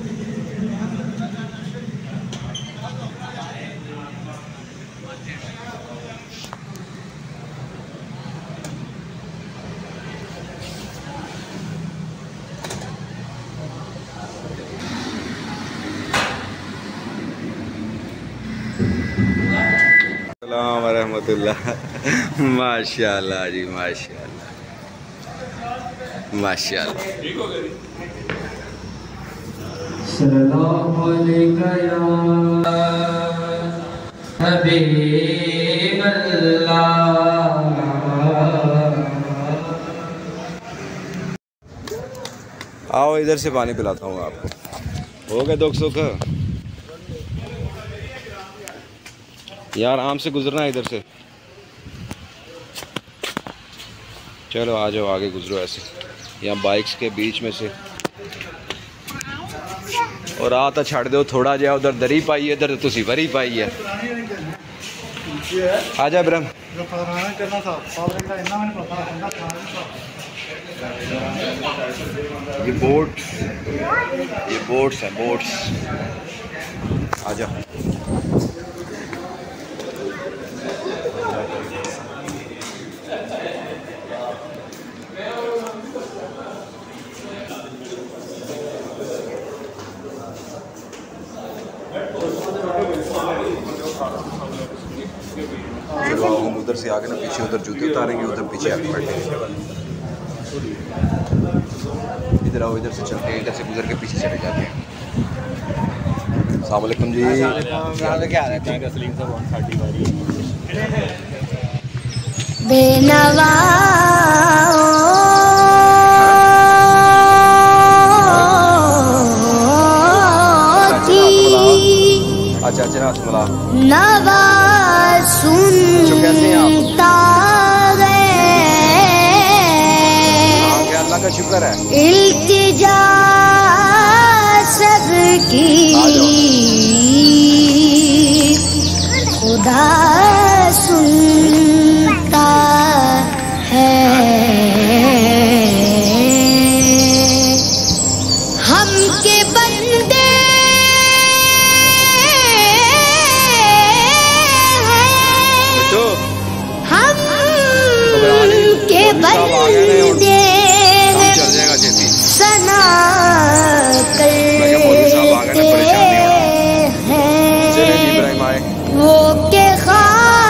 अस्सलाम वरहमतुल्लाह। माशाल्लाह जी माशाल्लाह माशाल्लाह। सलाम अलैका या हबीब अल्लाह। आओ इधर से पानी पिलाता हूँ आपको। हो गए दुख सुख यार, आम से गुजरना है इधर से। चलो आ जाओ, आगे गुजरो ऐसे, यहाँ बाइक्स के बीच में से। और आ तो छड़ दो थोड़ा जहा, उधर दरी पाई है, इधर तुसी वरी पाई है। आ जा ब्रह्म। ये बोट्स हैं, बोट्स। आ जा। चलो हम उधर से आगे ना पीछे, उधर जूते उतारेंगे, उधर पीछे आगे बैठेंगे। इधर आओ, इधर से चलते हैं, इधर से गुजर के पीछे चले जाते हैं। अस्सलाम वालेकुम जी। क्या रहता है बेनवा अच्छा अच्छा रसमला नवा सुनता अल्लाह का शुक्र है। इल्तिजा सबकी खुदा सुनता है। हम के बंदे हम के बंदे सना करते हैं वो के खा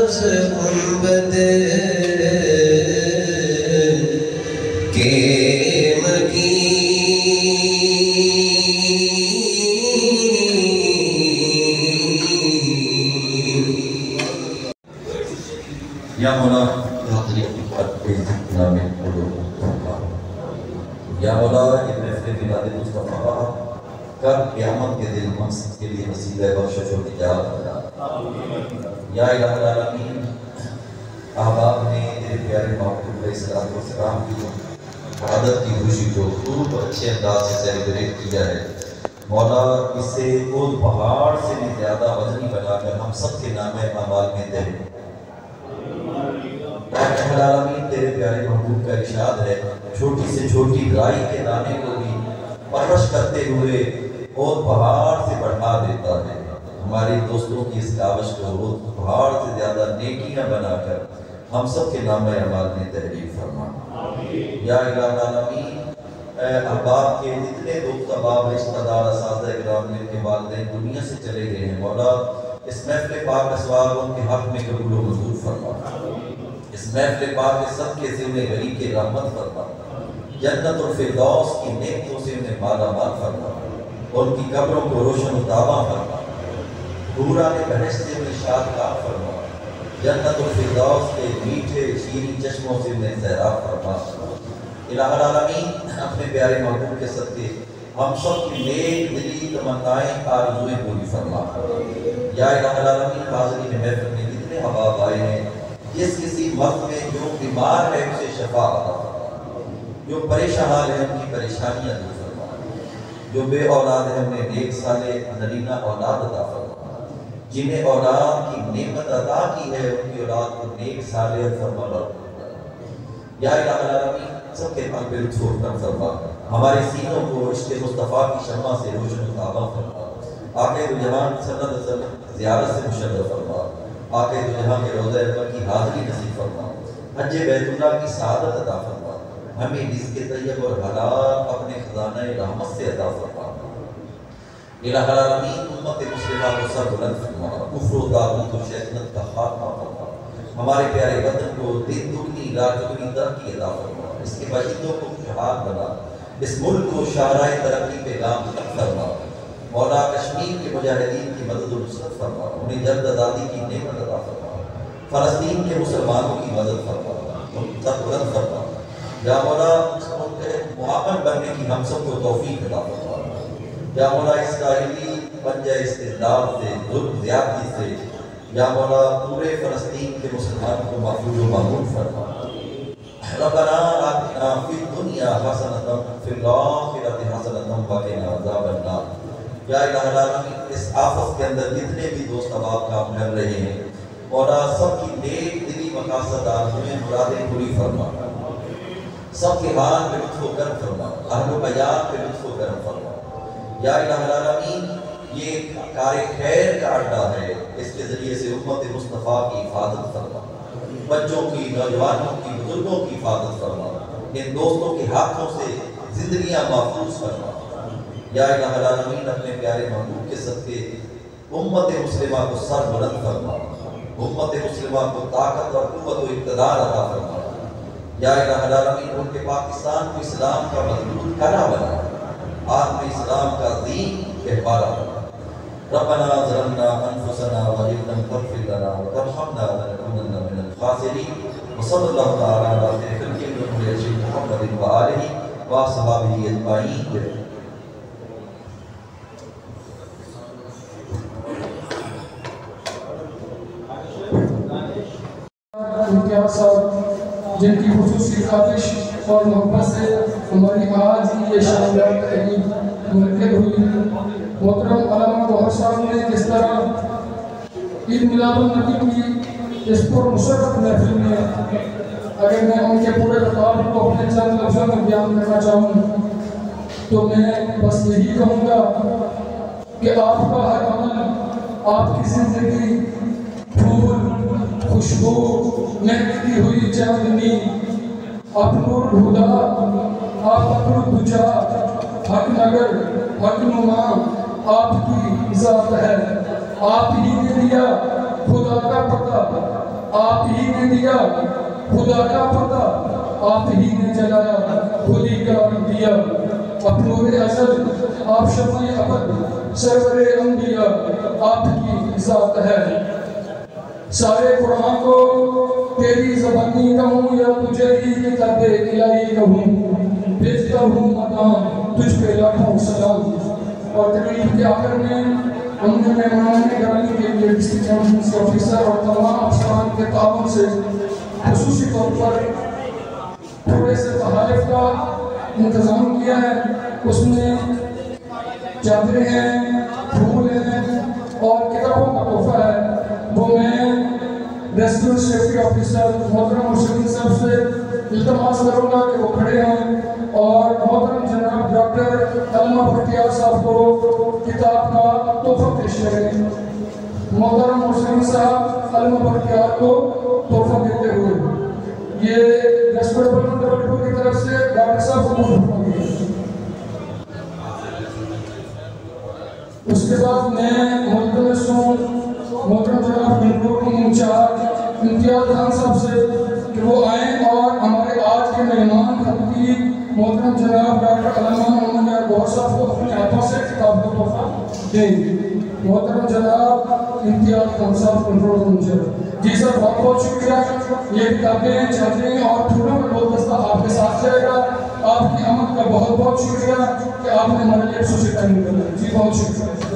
उस गुंबद के या मौला या मौला मुस्तफ़ा कर क़यामत के दिन मक़सद के लिए वसीला बख्शिश और निजात बना। या इलाही आलमीन अहबाब ने तेरे प्यारे महबूब अलैहिस्सलाम की शहादत की खुशी को खूब अच्छे अंदाज से सेलिब्रेट किया है। मौला इसे उस पहाड़ से भी ज़्यादा वज़नी बनाकर हम सब के नाम अमाल में दे। तेरे प्यारे महबूब का इरशाद है, छोटी से छोटी राई के दाने को भी परवश करते हुए और पहाड़ से बढ़ा देता है। हमारे दोस्तों की इस कावश को पहाड़ से ज़्यादा नेकियां बनाकर हम सब के नाम अमाल में तहरीर फरमा। या इलाही आलमीन अहबाब के जितने दोस्त अहबाब रिश्तेदार असातिज़ा इकराम के वालिदैन दुनिया से चले गए हैं, मौला इस महफ़िल पाक असवाब उनके हक़ में कबूल व मंजूर फरमा। इस महफ़िल पाक के सदक़े से उन्हें गरीब के रहमत फरमा, जन्नतुल फिरदौस की नेमतों से उन्हें माला माल फरमा, उनकी कब्रों को रोशन ताबा फरमा, पूरा ने बहश्त से उन्हें शादगाह फरमा, जन्नतुल फिरदौस के मीठे शीरीं चश्मों से उन्हें सैराब फरमा। इलाही आलमीन अपने प्यारे महबूब के सदक़े हम सब की नेक दिली तमन्नाएं आरज़ुएं पूरी फरमा। या इलाही आलमीन हाज़रीन महफ़िल में जितने अहबाब आए हैं, जिस किसी वक्त में जो बीमार है उसे शफा अता फरमा, जो परेशान है उनकी परेशानियां दूर फरमा, जो बे औलाद है उन्हें नेक साले नरीना औलाद अता फरमा, जिन्हें औलाद की नेमत अता की है उनकी औलाद को नेक साले फरमा। या इलाही आलमीन सबके क़ल्ब पे लुत्फ़ फरमा, हमारे सीनों को इश्क़ मुस्तफ़ा की शम्मा से रोशन ताबा फरमा, आक़े दो जहान सल्लल्लाहु अलैहि वसल्लम ज़ियारत से मुशर्रफ फरमा, आक़े दो जहां के रोज़ा अकबर की हाज़िरी नसीब फरमा, हज बैतुल्लाह की सआदत अता फरमा, हमें रिज़्क़ तय्यब और हलाल अपने खजाना रहमत से अता फरमा। इलाही आलमीन उम्मत मुस्लिमा को सर बुलंद फरमा, कुफ्र व ताग़ूत और शैतानत का खात्मा फरमा, हमारे प्यारे वतन को दिन दुगनी रात दुगनी तरक्की अता फरमा, इसके बाशिंदों को खुशहाल बना, इस मुल्क को शाहराए तरक्की पे गामज़न फरमा। मौला कश्मीर के मुजाहिदीन की मदद और नुसरत फरमा, उन्हें जल्द आज़ादी की नेमत अता फरमा, फ़लस्तीन के मुसलमानों की मदद फरमा, सर बुलंद फरमा। या मौला मुआवन बनने की हम सबको तौफीक अता फरमा। या मौला इसराइली पंजा इस्तिज़लाल से, जुल्म ज़्यादती से, या मौला पूरे फ़लस्तीन के मुसलमानों को महफूज़ व मामून फरमा। रब्बना आतिना फ़िद दुनिया हसनतम फ़िल आखिरति हसनतम व क़िना अज़ाबन नार। या इलाही आलमीन इस आफत के अंदर जितने भी दोस्त अहबाब काम कर रहे हैं, मौला सबकी नेक दिली मकासद आरज़ुएं मुरादें पूरी फरमा, सबके हाल पे लुत्फ़ व करम फरमा, अहल व अयाल पे लुत्फ़ व करम फरमा। या इलाही आलमीन ये कार खैर का अड्डा है, इसके ज़रिए से उम्मत मुस्तफ़ा की हिफाजत फरमा, बच्चों की, नौजवानों की, बुजुर्गों की हिफाजत फरमा, इन दोस्तों के हाथों से ज़िंदगियाँ महफूज फरमा। या इलाही आलमीन अपने प्यारे महबूब के सदक़े उम्मत मुस्लिमा को सर बुलंद फरमा, उम्मत मुस्लिमा को ताकत और क़ुव्वत व इक़्तिदार अता फरमा। या इलाही आलमीन उनके पाकिस्तान को इस्लाम का मज़बूत कड़ा बना, आलम इस्लाम का दीन कहवारा बना। रब्बना ज़लमना अनफुसना व इन लम तग़फिर लना व तरहमना लनकूनन्न मिनल ख़ासिरीन। व सल्लल्लाहु तआला अला खैरिल खल्क़ि मुहम्मदिन व आलिहि व अस्हाबिहि अजमाईन। जिनकी खुसूसी ख़ातिश और मोहब्बत से हमारी आज की ये शानदार तकरीब मुनक़िद हुई। मोहतरम अल्लामा गौहर साहब ने जिस तरह ईद मिलादुन्नबी की इस पुरमुशर्रफ महफिल में, अगर मैं उनके पूरे ख़िताब को अपने चंद लफ्ज़ों में बयान करना चाहूँ तो मैं बस यही कहूँगा कि आपका हर अमल, आपकी ज़िंदगी फूल, खुशबू, महकती हुई चांदनी, अपनूर हुदा, आप अपनूर दुजा, हक नगर, हक नुमा आपकी ज़ात है। आप ही ने दिया खुदा का पता, आप ही ने दिया खुदा का पता, आप ही ने जलाया खुद ही करार दिया। अपनूर अज़ल आप शफ़ी अबद सरवरे अंबिया आपकी ज़ात है। सारे कुरान को तेरी ज़बानी कहूँ या तुझे ही किताबे इलाही कहूँ, भेजता हूँ मदाम तुझ पे लाखों सलाम। और तकरीब के आखिर में हमने मेहमान गिरानी के लिए डिस्ट्रिक्ट चैंपियंस ऑफिसर और तमाम अफसरान के ताउन से ख़ुसूसी तौर पर थोड़े से तहाइफ का इंतज़ाम किया है। उसमें चादरें हैं, फूल हैं और किताबों का तोहफा है। वो मैं रेस्क्यू सेफ्टी ऑफिसर मोहतरम मुर्शिद साहब से इल्तमास करूँगा कि वो खड़े हैं और मोहतरम जनाब डॉक्टर अलमा भट्टियार साहब को किताब का तोहफा पेश करें। मोहतरम मुर्शिद साहब अलमा भट्टियार को तोहफा देते हुए ये रेस्क्यू की तरफ से डॉक्टर साहब को उसके बाद मैं मोहतरम जनाब इंचार्ज इम्तियाज खान साहब से कि वो आए और हमारे आज के मेहमान खतीब मोहतरम जनाब डॉक्टर अलमा मोहम्मद गौर साहब को अपने हाथों से किताब का तोहफा देंगे। मोहतरम जनाब इम्तियाज खान साहब कंट्रोल रूम। जी सर, बहुत बहुत शुक्रिया। ये किताबें चादरें और फूलों का गुलदस्ता आपके साथ रहेगा। आपकी आमद का बहुत बहुत शुक्रिया कि आपने हमारे लिए सोशल टाइम निकाला। जी बहुत शुक्रिया।